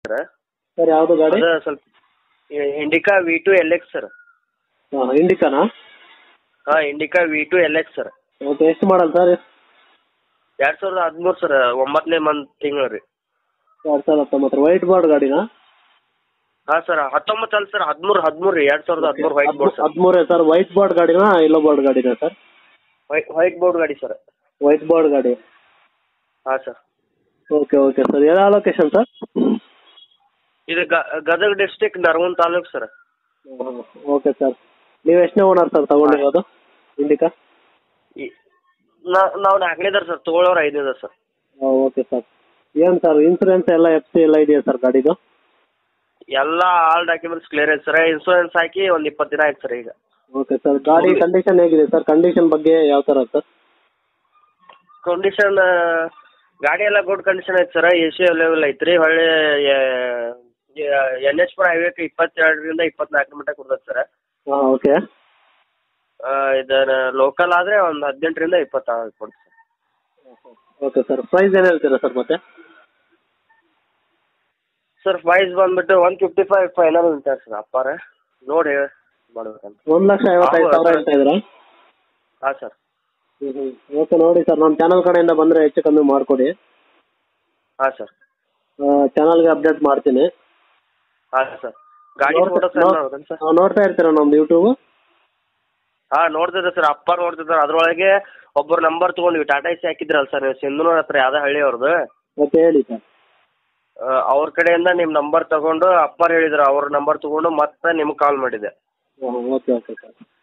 Sir ಯಾವುದು ಗಾಡಿ? ಅದು ಸ್ವಲ್ಪ ಇಂಡಿಕಾ V2 LX ಸರ್. ಹಾಂ, ಇಂಡಿಕಾನಾ? ಹಾಂ, Indica V2 LX sir. Okay, ಎಷ್ಟು ಮಾಡಲ್ ಸರ್? 2013 ಸರ್, 9ನೇ ಮಂತ್ ತಿಂಗಳು ರೀ. 2019 ವೈಟ್ ಬೋರ್ಡ್ ಗಾಡಿನಾ? ಹಾಂ ಸರ್, 19 ಅಲ್ಲ ಸರ್, 13 ರೀ, 2013 white board sir. 13 sir. White board ಗಾಡಿನಾ ಯೆಲ್ಲೋ ಬೋರ್ಡ್ ಗಾಡಿನಾ ಸರ್? ವೈಟ್ ಬೋರ್ಡ್ ಗಾಡಿ ಸರ್. ವೈಟ್ ಬೋರ್ಡ್ ಗಾಡಿ. ಹಾಂ ಸರ್. Okay okay sir. ಯಾವ ಲೊಕೇಶನ್ ಸರ್? ಇದು Gadag district Nargund taluk sir. Okay sir. ನೀವು ಎಷ್ಟನೇ ಓನರ್ ಸರ್ ತಗೊಂಡಿರೋದು ಇಂಡಿಕಾ? ನಾವು 4ನೇದಾರ ಸರ್, ತೊಗೊಳೋರು 5ನೇದಾರ ಸರ್. Okay sir. ಏನು ಸರ್ ಇನ್ಸೂರೆನ್ಸ್ ಎಲ್ಲ FC ಎಲ್ಲ ಇದೆಯಾ ಸರ್ ಗಾಡಿದು? ಎಲ್ಲ ಆಲ್ ಡಾಕ್ಯುಮೆಂಟ್ಸ್ ಕ್ಲಿಯರ್ ಐತೆ ಸರ್. ಇನ್ಶೂರೆನ್ಸ್ ಹಾಕಿ ಒಂದು 20 ದಿನ ಆಯ್ತು ಸರ್ ಈಗ. Okay sir. ಗಾಡಿ ಕಂಡೀಷನ್ ಹೇಗಿದೆ ಸರ್? ಕಂಡೀಷನ್ ಬಗ್ಗೆ ಯಾವ ಥರ ಸರ್? ಕಂಡೀಷನ್ ಗಾಡಿ ಎಲ್ಲ ಗುಡ್ ಕಂಡೀಷನ್ ಐತೆ ಸರ್. AC ಅವೈಲೇಬಲ್ ಐತೆ ರೀ. ಹೊಳ್ಳಿ NH ಹೈವೇಕ್ಕೆ 22ರಿಂದ 24 ಮಟ್ಟ ಕೊಡ್ತದೆ ಸರ್. ಹಾಂ, ಓಕೆ. ಇದನ್ನು ಲೋಕಲ್ ಆದರೆ ಒಂದು 18ರಿಂದ 20 ಕೊಡ್ತೀವಿ ಸರ್. Okay sir. ಪ್ರೈಸ್ ಏನು ಹೇಳ್ತೀರಾ ಸರ್ ಮತ್ತೆ? ಸರ್ ಪ್ರೈಸ್ ಬಂದ್ಬಿಟ್ಟು 155 ಫೈನಲ್ ಅಂತಾರೆ ಸರ್ ಅಪ್ಪಾರ. ನೋಡಿ ಮಾಡ್ಬೇಕಂತ. 1,55,000 ಹೇಳ್ತಾ ಇದ್ದೀರಾ? ಹಾಂ ಸರ್. ಓಕೆ, ನೋಡಿ ಸರ್, ನಮ್ಮ ಚಾನಲ್ ಕಡೆಯಿಂದ ಬಂದರೆ ಹೆಚ್ಚು ಕಮ್ಮಿ ಮಾಡಿಕೊಡಿ. ಹಾಂ ಸರ್. ಚಾನಲ್ಗೆ ಅಪ್ಡೇಟ್ ಮಾಡ್ತೀನಿ. ಹಾಂ ಸರ್. ಗಾಡಿ ಫೋಟೋ ಸರ್ ನೋಡ್ಬೇಕಂತ ಸರ್? ನೋಡ್ತಾ ಇರ್ತೀರಾ ನಮ್ದು ಯೂಟ್ಯೂಬು? ಹಾಂ, ನೋಡ್ತಿದ್ದೆ ಸರ್. ಅಪ್ಪ ನೋಡ್ತಿದ್ದಾರೆ. ಅದರೊಳಗೆ ಒಬ್ಬರು ನಂಬರ್ ತೊಗೊಂಡ್ವಿ. ಟಾಟಾ AC ಹಾಕಿದ್ರಲ್ಲ ಸರ್ ನೀವು, ಸಿಂಧನೂರ್ ಹತ್ರ ಯಾವ್ದೋ ಹಳ್ಳಿ ಅವ್ರದ್ದು. ಓಕೆ, ಹೇಳಿ ಸರ್. ಅವ್ರ ಕಡೆಯಿಂದ ನಿಮ್ಮ ನಂಬರ್ ತಗೊಂಡು ಅಪ್ಪರು ಹೇಳಿದ್ರು, ಅವ್ರ ನಂಬರ್ ತಗೊಂಡು ಮತ್ತೆ ನಿಮ್ಗೆ ಕಾಲ್ ಮಾಡಿದ್ದೆ. Okay okay sir.